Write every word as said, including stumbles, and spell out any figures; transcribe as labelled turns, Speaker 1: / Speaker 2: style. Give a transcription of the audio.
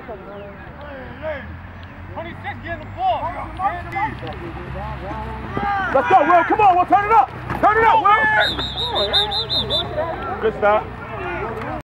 Speaker 1: twenty-six, get in the ball.
Speaker 2: Let's go, Will. Come on, we'll turn it up. Turn it up, Will. Good stop.